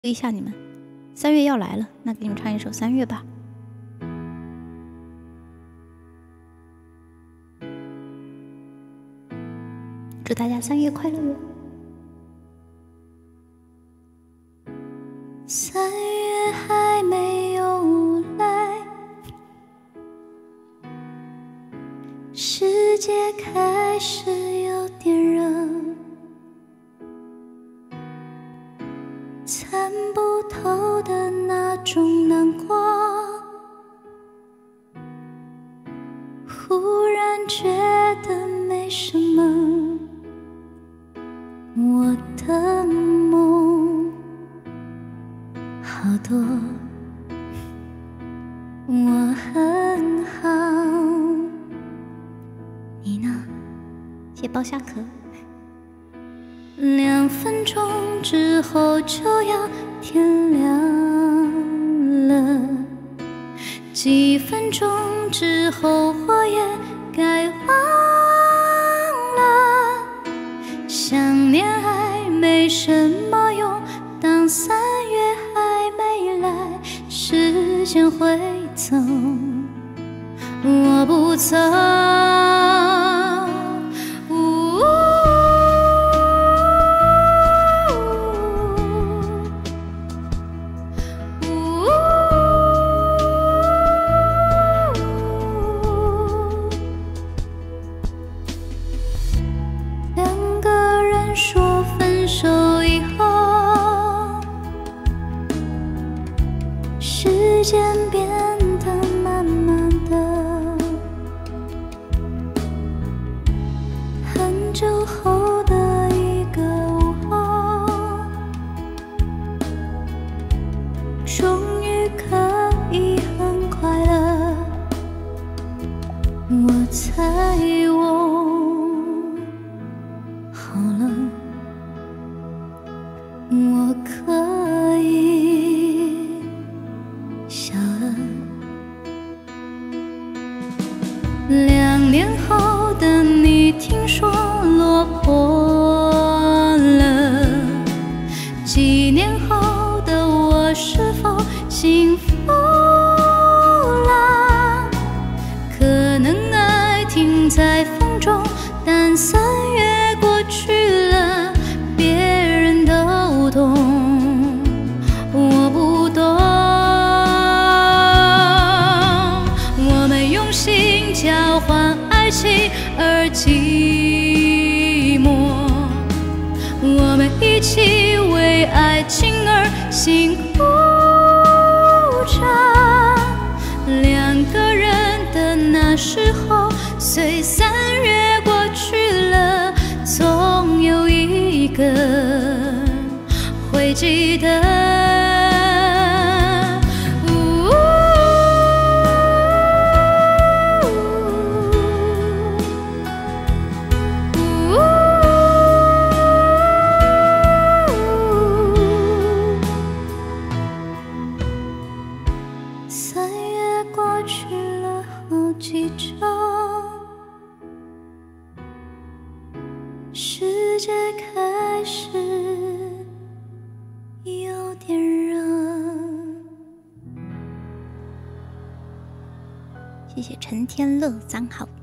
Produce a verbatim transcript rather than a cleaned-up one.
一下你们，三月要来了，那给你们唱一首《三月》吧。祝大家三月快乐哟！三月还没有来，世界开始有点热，参不透的那种难过，忽然觉得没什么，我的梦好多，我很好，你呢？谢包虾壳。两分钟之后就要天亮了，几分钟之后我也该忘了。想念还没什么用，当三月还没来，时间会走，我不走。说分手以后，时间变得慢慢的，很久后的一个午后，终于可以很快乐，我猜我好了，我可以笑了。两年后的你听说落魄了，几年后的我是否幸福了？可能爱停在风中，但三月过去了，别人都懂，我不懂。我们用心交换爱情而寂寞，我们一起为爱情而辛苦着。两个人的那时候，随三月过去了，总有一个会记得。三月过去了好几周，世界开始有点热。谢谢陈天乐三号。